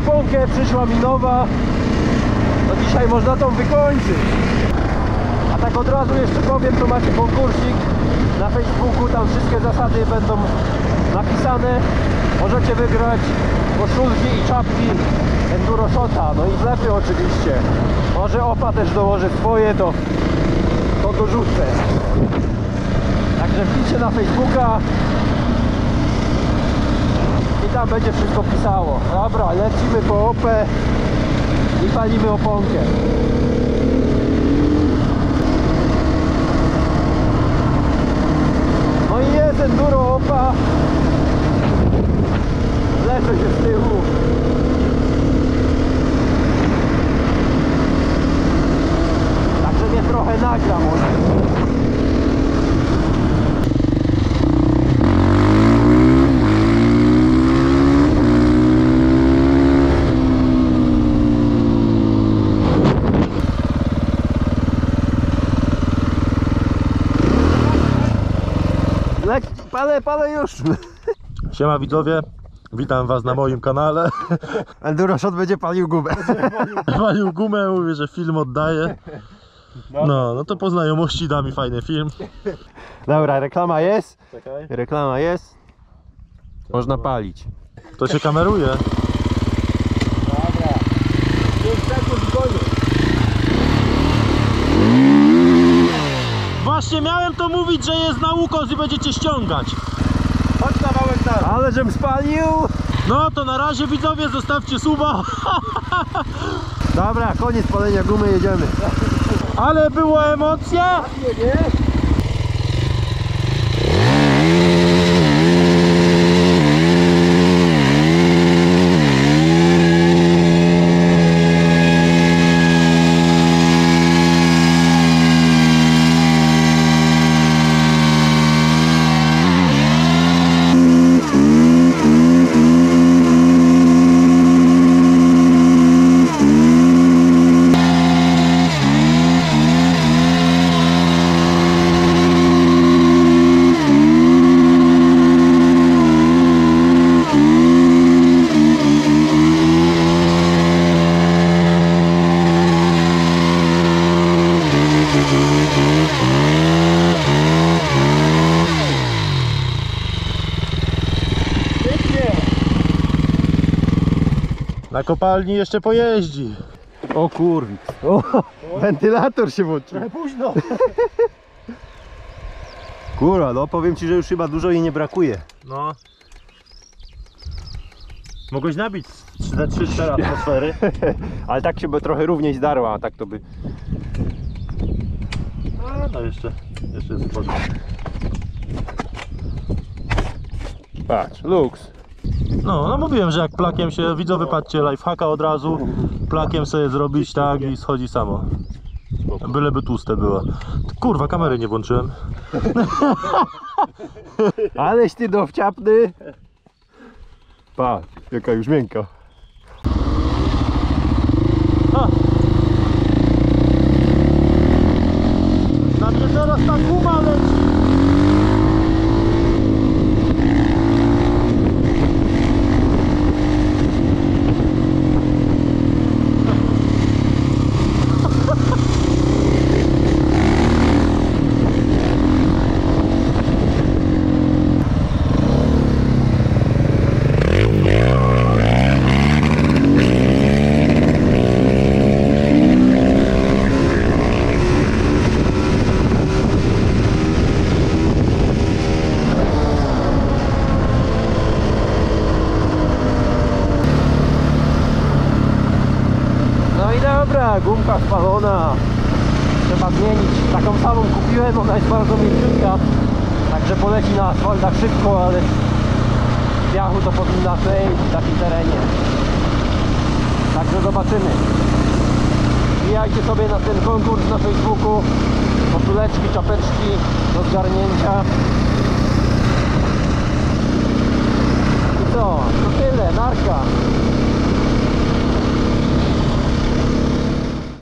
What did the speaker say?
oponkę, przyszła mi nowa. No dzisiaj można tą wykończyć. A tak od razu jeszcze powiem, to macie konkursik na Facebooku, tam wszystkie zasady będą napisane. Możecie wygrać koszulki i czapki Enduro Shota, no i zlepy oczywiście. Może Opa też dołoży swoje, to dorzucę. Także wbijcie na Facebooka i tam będzie wszystko pisało. Dobra, lecimy po Opę i palimy oponkę. No i jest Enduro Opa. Lecę się z tyłu. Także mnie trochę nagra może. Palę już. Siema widzowie, witam was na moim kanale. Enduro Shot będzie palił gumę. Palił gumę, mówię, że film oddaję. No to po znajomości da mi fajny film. Dobra, reklama jest. Czekaj. Reklama jest. Można palić. To się kameruje. Dobra. 5 sekund w koniu. Właśnie miałem to mówić, że jest na ukos i będziecie ściągać. Chodź kawałek dalej. Ale żem spalił. No to na razie widzowie, zostawcie suba. Dobra, koniec palenia gumy, jedziemy. Ale była emocja. Nie? Na kopalni jeszcze pojeździ. O kurwa. O, wentylator się włączył. Trochę późno. Kurwa, no powiem ci, że już chyba dużo jej nie brakuje. No. Mogłeś nabić 3-4 atmosfery. Ale tak się by trochę równiej zdarła, a tak to by... No jeszcze jest w porządku. Patrz, luks. No mówiłem, że jak plakiem się, widzowie patrzcie, lifehacka od razu, plakiem sobie zrobić tak i schodzi samo. Byleby tłuste było. Kurwa, kamery nie włączyłem. Aleś ty dowciapny. Patrz, jaka już miękka. Na mnie teraz ta guma leci. Gumka spalona, trzeba zmienić. Taką samą kupiłem, ona jest bardzo mięciutka, także poleci na asfaltach szybko, ale w piachu to powinna przejść w takim terenie. Także zobaczymy. Wbijajcie sobie na ten konkurs na Facebooku, koszuleczki, czapeczki do zgarnięcia. I co? To tyle, narka.